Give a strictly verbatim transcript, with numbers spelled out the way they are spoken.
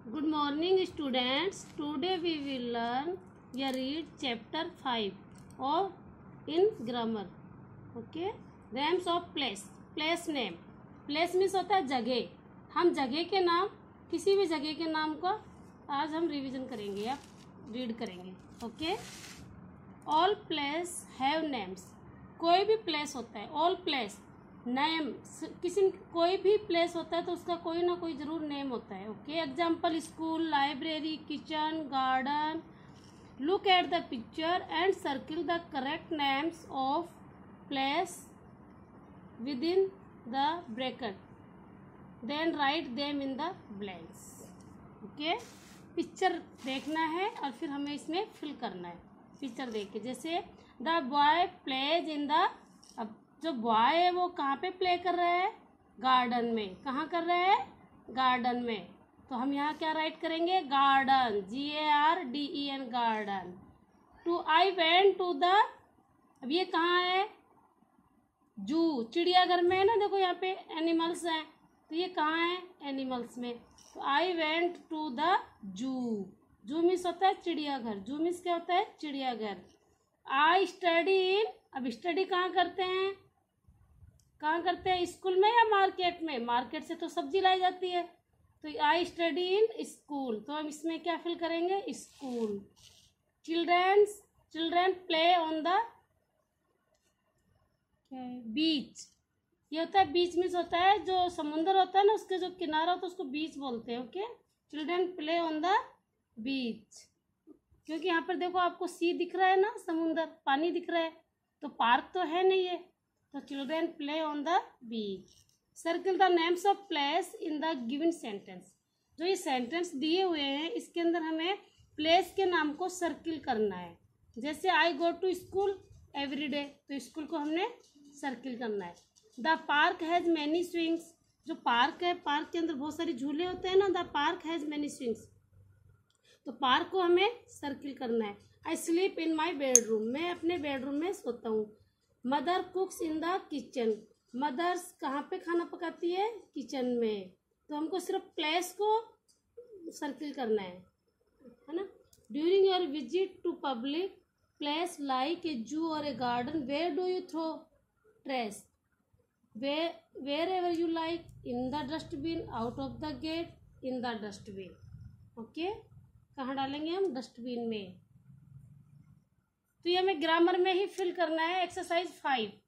Good morning, students. Today we will learn या read chapter five of in grammar. Okay. Names of place. Place name. Place means होता है जगह. हम जगह के नाम, किसी भी जगह के नाम को आज हम रिवीजन करेंगे या रीड करेंगे. Okay. All place have names. कोई भी प्लेस होता है, ऑल प्लेस नेम, किसी कोई भी प्लेस होता है तो उसका कोई ना कोई जरूर नेम होता है. Okay. Example school, library, kitchen, garden. Look at the picture and circle the correct names of place within the bracket, then write them in the blanks. Okay. Picture देखना है और फिर हमें इसमें फिल करना है. पिक्चर देख के, जैसे the boy plays in the, अब जो बॉय है वो कहाँ पे प्ले कर रहा है? गार्डन में. कहाँ कर रहा है? गार्डन में. तो हम यहाँ क्या राइट करेंगे? Garden, G A R D E N, garden. Two I went to the, अब ये कहाँ है? जू, चिड़ियाघर में है ना. देखो यहाँ पे एनिमल्स हैं, तो ये कहाँ है? एनिमल्स में. तो आई वेंट टू द जू. जू मीन्स होता है चिड़ियाघर. जू मीन्स क्या होता है? चिड़ियाघर. आई स्टडी इन, अब स्टडी कहाँ करते हैं? कहाँ करते हैं? स्कूल में या मार्केट में? मार्केट से तो सब्जी लाई जाती है. तो आई स्टडी इन स्कूल, तो हम इसमें क्या फिल करेंगे? School. Children's, children play on the beach. ये होता है बीच मीन्स होता है जो समुंदर होता है ना, उसके जो किनारा होता है उसको बीच बोलते हैं. Okay. Children play on the beach, क्योंकि यहाँ पर देखो आपको सी दिख रहा है ना, समुंदर, पानी दिख रहा है. तो पार्क तो है नहीं है. तो children play on the beach. Circle the names of place in the given sentence. जो ये सेंटेंस दिए हुए हैं इसके अंदर हमें प्लेस के नाम को सर्किल करना है. जैसे I go to school every day, तो स्कूल को हमने सर्किल करना है. The park has many swings. जो पार्क है, पार्क के अंदर बहुत सारे झूले होते हैं ना. The park has many swings, तो पार्क को हमें सर्किल करना है. I sleep in my bedroom. मैं अपने बेडरूम में सोता हूँ. Mother cooks in the kitchen. Mothers कहाँ पे खाना पकाती है? किचन में. तो हमको सिर्फ प्लेस को सर्किल करना है, है ना. During your visit to public place like a zoo और a garden, where do you throw trash? Way wherever you like. In the dustbin, out of the gate, in the dustbin. Okay. कहाँ डालेंगे हम? Dustbin में. तो ये हमें grammar में ही fill करना है. Exercise five.